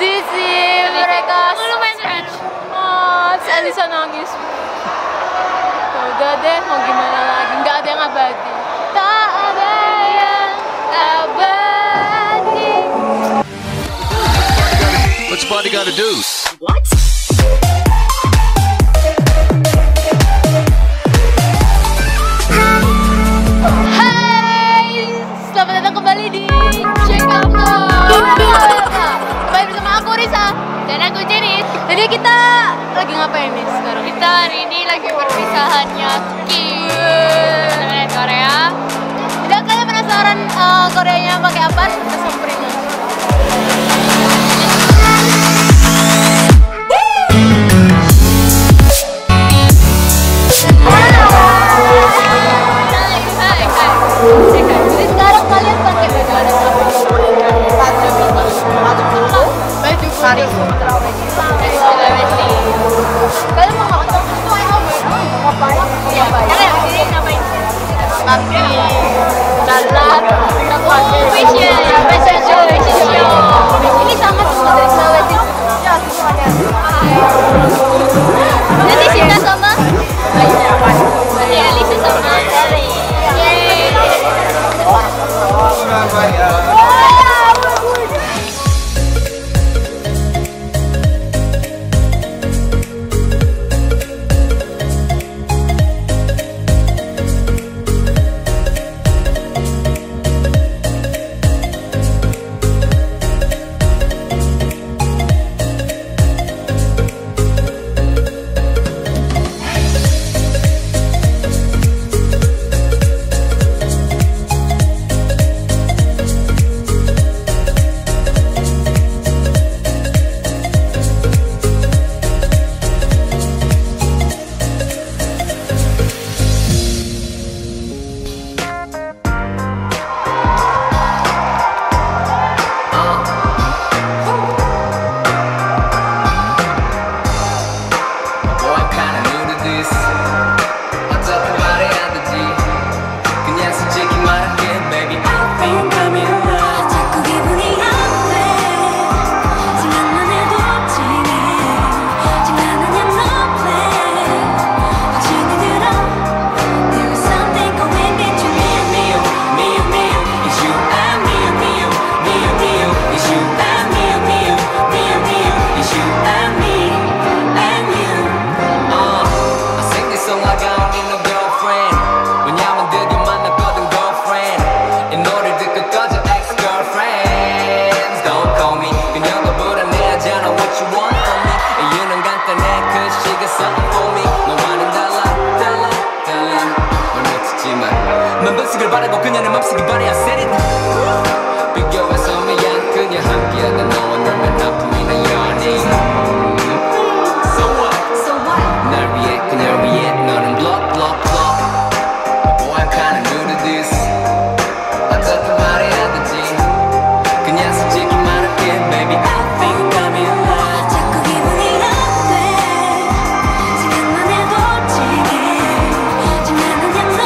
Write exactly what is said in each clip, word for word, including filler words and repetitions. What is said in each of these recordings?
sedih sih mereka. Lu main kan? Oh, si Alisa nangis. Ya udah deh, mau gimana lagi? Nggak ada yang abadi. Tak ada yang abadi. What's party gotta do? What? Hai, selamat datang kembali di Check Out Kembali bersama aku Risa Dan aku Jenis. Jadi kita lagi ngapain nih sekarang? Kita hari ini lagi perpisahannya Kim dengan Korea. Tidak, kalian penasaran uh, Koreanya pakai apa? Kita samperin aja. Jadi sekarang kalian pakai baju adat apa? Baju sari. Kalian mau ngapain? Ngapain? Kalian di sini ngapain? Ngapain? Jalan. Oh, fashion, fashion show, fashion show. Ini sama semua dari Sulawesi. Ya, semuanya. Jadi Sinta sama? Jadi Alisa sama Dari. Yeay. 맘속을 바라고 그녀는 맘속이 바래 I said it 비교해서 미안 그녀 함께하던 너와 나면 아픔이나 yearning So what? So what? 날 위해 그녀를 위해 너는 block block block Boy I'm kinda new to this 어떻게 말해야 되지 그냥 솔직히 말할게 Baby I think I'm in love 자꾸 기분이 나쁘 생각만 해도 찡해 장난은 약속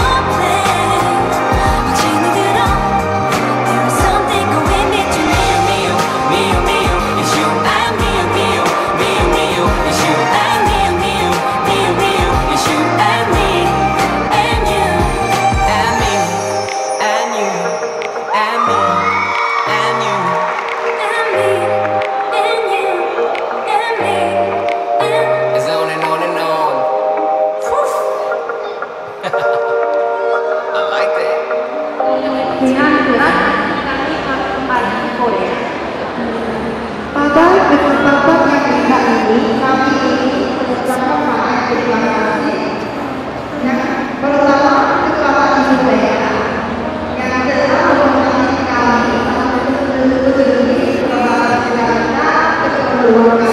dengan berat kami kembali ke Korea. Pada kesempatan yang indah ini, kami ingin mengucapkan banyak terima kasih yang pertama kepada Korea yang telah menemani kami untuk menuju kepada kita kekeluargaan.